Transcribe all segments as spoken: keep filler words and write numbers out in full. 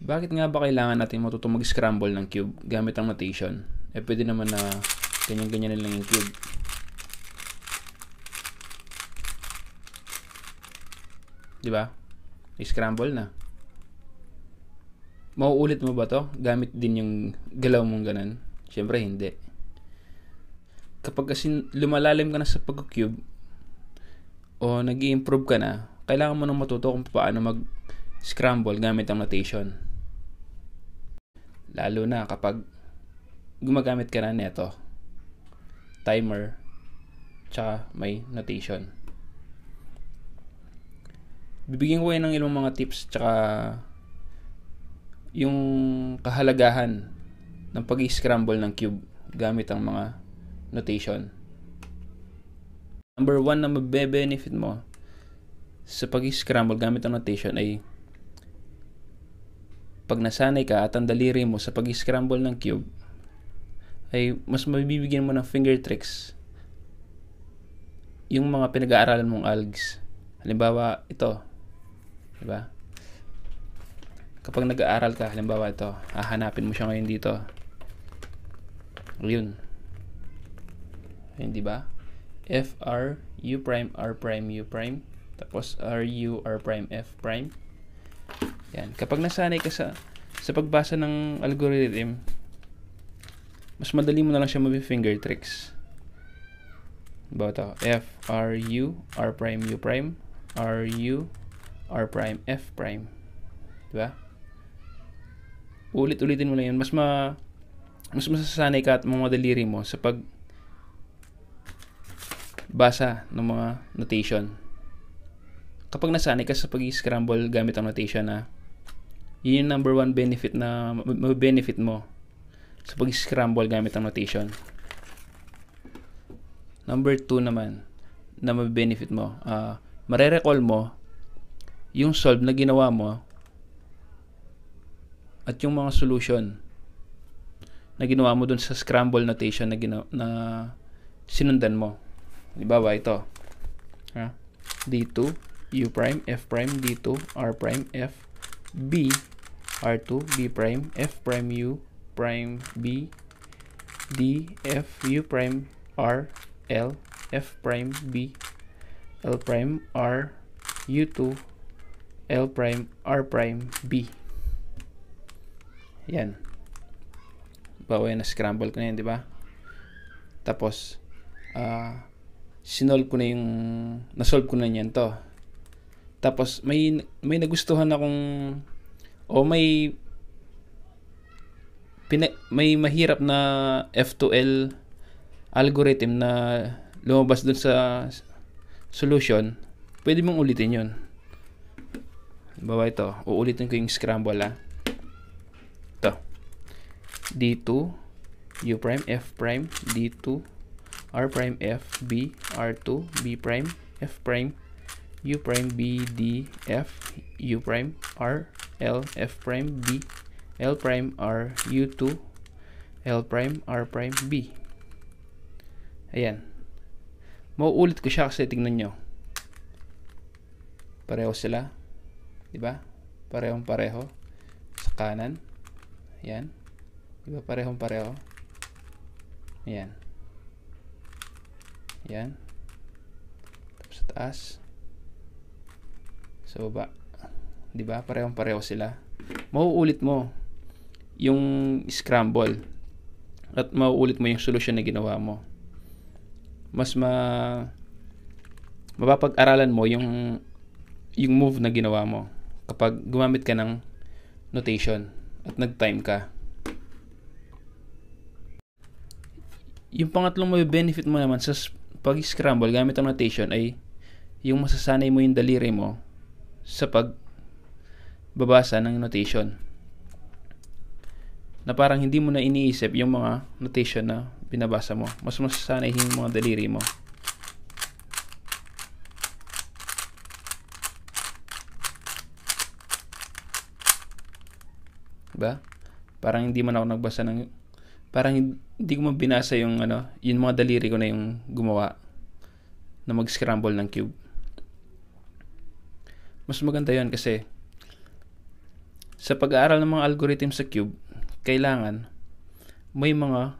Bakit nga ba kailangan natin matutong mag-scramble ng cube gamit ang notation? Eh pwede naman na ganyan-ganyan lang yung cube. Di ba? I-scramble na. Mauulit mo ba to? Gamit din yung galaw mong ganun? Siyempre hindi. Kapag kasi lumalalim ka na sa pag-cube o nag-i-improve ka na, kailangan mo nang matuto kung paano mag-scramble gamit ang notation. Lalo na kapag gumagamit ka na neto, timer, tsaka may notation. Bibigyan ko kayo ng ilang mga tips tsaka yung kahalagahan ng pag-i-scramble ng cube gamit ang mga notation. Number one na mabe-benefit mo sa pag-i-scramble gamit ang notation ay pag nasanay ka at ang daliri mo sa pag-i-scramble ng cube ay mas mabibigyan mo ng finger tricks yung mga pinag-aaralan mong algs. Halimbawa, ito. Diba? Kapag nag-aaral ka, halimbawa ito, hahanapin mo siya ngayon dito. Yun. Ayun, diba? F, R, U prime, R prime, U prime. Tapos R, U, R prime, F prime. Yan. Kapag nasanay ka sa, sa pagbasa ng algorithm, mas madali mo na lang siya mabi-finger tricks. Diba ito? F, R, U, R prime, U prime. R, U, R prime, F prime. Diba? Ulit-ulitin mo lang yun. Mas ma mas masasanay ka at mga daliri mo sa pag basa ng mga notation. Kapag nasanay ka sa pag-i-scramble gamit ang notation na yun yung number one benefit na ma-benefit mo sa pag-i-scramble gamit ang notation. Number two naman na ma-benefit mo, uh, mare-recall mo yung solve na ginawa mo at yung mga solution na ginawa mo dun sa scramble notation na, gina- na sinundan mo. Halimbawa ito. Ha? D two, U prime, F prime, D two, R prime, F, B, R two, B prime, F prime, U prime, B, D, F, U prime, R, L, F prime, B, L prime, R, U two, L prime, R prime, B. Yan. Bawa na scramble ko na yan, di ba? Tapos, uh, sinolve ko na yung, nasolve ko na yan to. Tapos, may, may nagustuhan akong, o may, pina, may mahirap na F two L algorithm na lumabas dun sa solution, pwede mong ulitin yun. Bawa ito, uulitin ko yung scramble ha. Ito. D two, U prime, F prime, D two, R prime, F, B, R two, B prime, F prime, U prime, B, D, F, U prime, R, L, F prime, B, L prime, R, U two, L prime, R prime, B. Ayan. Mauulit ko siya kasi tingnan nyo. Pareho sila. Diba? Parehong pareho. Sa kanan. Ayan. Diba? Parehong pareho. Ayan. Ayan. Tapos sa taas. Sa baba. Diba? Parehong pareho sila. Mauulit mo yung scramble. At mauulit mo yung solution na ginawa mo. Mas ma mapapag-aralan mo yung yung move na ginawa mo kapag gumamit ka ng notation at nag-time ka. Yung pangatlong may benefit mo naman sa pag-scramble gamit ang notation ay yung masasanay mo yung daliri mo sa pagbabasa ng notation. Na parang hindi mo na iniisip yung mga notation na binabasa mo. Mas masasanay yung mga daliri mo. Diba? Parang hindi man ako nagbasa ng parang hindi ko mabinasa yung ano, yung mga daliri ko na yung gumawa na mag-scramble ng cube. Mas maganda 'yon kasi Sa pag-aaral ng mga algorithm sa Cube, kailangan may mga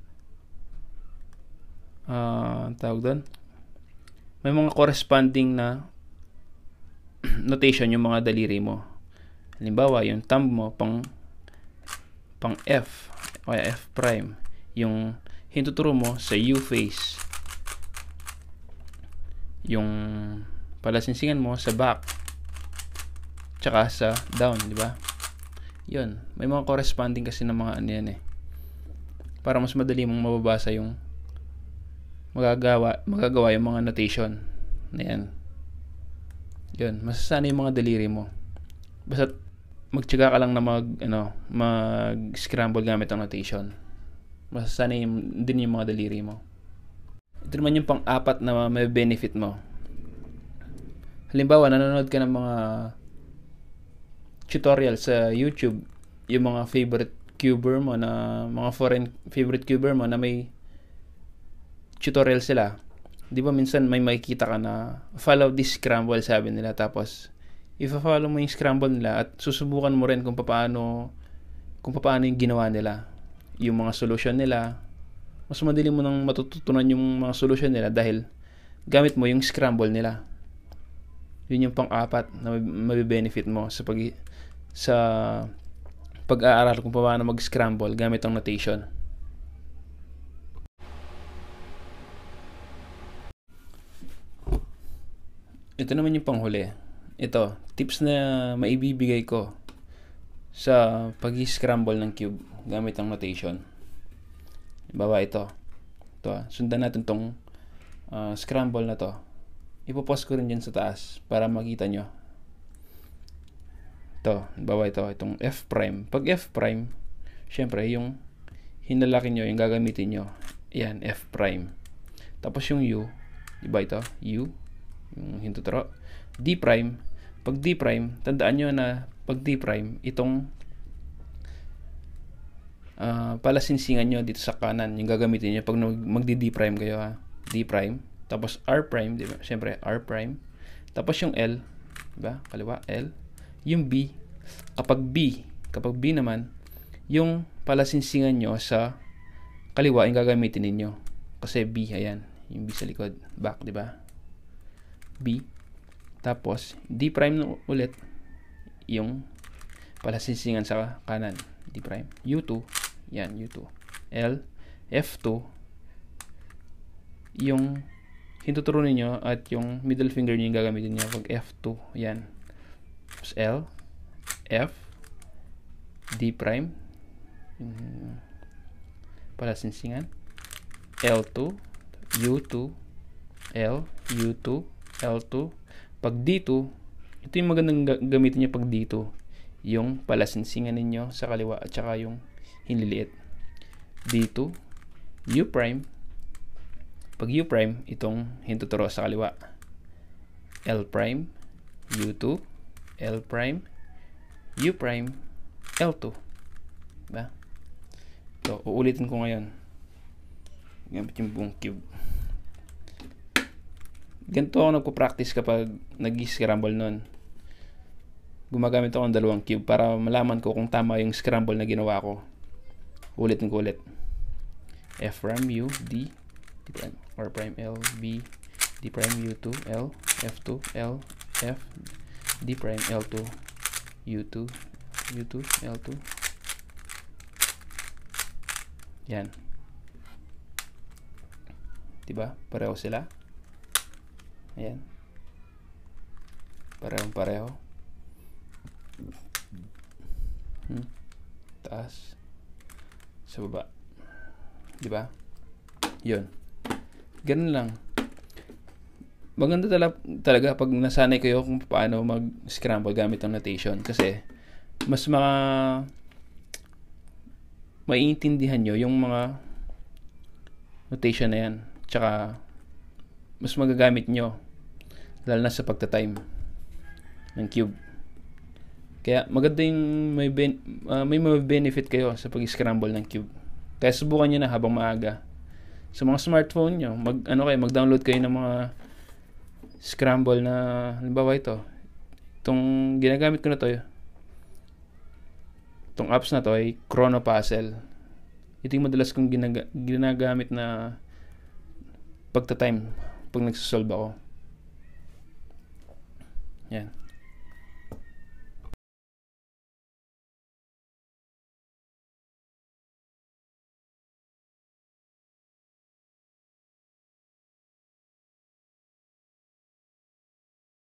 uh, tawag doon, may mga corresponding na notation yung mga daliri mo. Halimbawa, yung thumb mo pang pang F o F prime, yung hintuturo mo sa U face, yung palasinsingan mo sa back, tsaka sa down, di ba? Yun, may mga corresponding kasi ng mga ano yan eh, para mas madali mong mababasa yung magagawa, magagawa yung mga notation na yan. Yun, masasanay yung mga daliri mo. Basta magtiyaga ka lang na mag ano, mag-scramble gamit ang notation. Masasanay din yung mga daliri mo. Ito naman yung pang-apat na may benefit mo. Halimbawa, nanonood ka ng mga tutorial sa YouTube, yung mga favorite cuber mo na mga foreign favorite cuber mo na may tutorial sila. Di ba minsan may makikita ka na follow this scramble, sabi nila, tapos i-follow mo yung scramble nila at susubukan mo rin kung paano kung paano yung ginawa nila, yung mga solution nila. Mas madali mo nang matututunan yung mga solution nila dahil gamit mo yung scramble nila. Yun yung pang-apat na mabe-benefit mo sa pag sa pag-aaral kung paano mag-scramble gamit ang notation. Ito naman yung panghuli. Ito, tips na maibibigay ko sa pag-scramble ng cube gamit ang notation. Bawa ito. Ito, sundan natin tong uh, scramble na to. Ipopost ko rin dyan sa taas para makita nyo. Ito, bawa ito, itong F prime. Pag F prime, syempre yung hinalaki nyo, yung gagamitin nyo. Ayan, F prime. Tapos yung U, diba ito? U, yung hintuturo. D prime. Pag D prime, tandaan nyo na pag D prime, itong uh, palasinsingan nyo dito sa kanan, yung gagamitin nyo pag mag-D prime kayo, ha? D prime. Tapos R prime, diba? Siyempre, R prime. Tapos yung L, diba? Kaliwa, L. Yung B, kapag B, kapag B naman, yung palasinsingan nyo sa kaliwa, yung gagamitin ninyo. Kasi B, ayan. Yung B sa likod. Back, diba? B. Tapos, D prime ulit, yung palasinsingan sa kanan. D prime. U two, yan, U two. L, F two, yung hintuturo ninyo at yung middle finger nyo yung gagamitin nyo pag F two, yan. Tapos L, F, D prime, yung palasinsingan, L two, U two, L, U two, L two. Pag D two, ito yung magandang gamitin nyo pag D two, yung palasinsingan ninyo sa kaliwa at saka yung hinliliit. D two, U prime. Pag U prime, itong hintuturo sa kaliwa. L prime, U two, L prime, U prime, L two. Diba? So, uulitin ko ngayon. Gamit yung buong cube. Ganito ako nagpo-practice kapag nag-scramble nun. Gumagamit ako ng dalawang cube para malaman ko kung tama yung scramble na ginawa ko. Ulitin ko ulit. F prime, U, D, D prime, R prime, L, B, D prime, U two, L, F two, L, F, D prime, L two, U two, U two, L two. Yan. Diba? Pareho sila. Ayan. Parehong pareho. Hmm. Taas. Sa baba. Diba? Yun. Ganun lang. Maganda tala talaga pag nasanay kayo kung paano mag-scramble gamit ang notation. Kasi, mas mga maiintindihan nyo yung mga notation na yan. Tsaka, mas magagamit nyo lalo na sa pagta-time ng cube. Kaya maganda yung may, ben, uh, may benefit kayo sa pag-scramble ng cube. Kaya subukan nyo na habang maaga. Sa mga smartphone nyo, mag, ano kayo, mag-download kayo ng mga scramble na, halimbawa ito, itong ginagamit ko na to, Itong apps na to ay Chrono Puzzle. Ito yung madalas kong ginaga- ginagamit na pagta-time pag nagsosolve ako. Yan.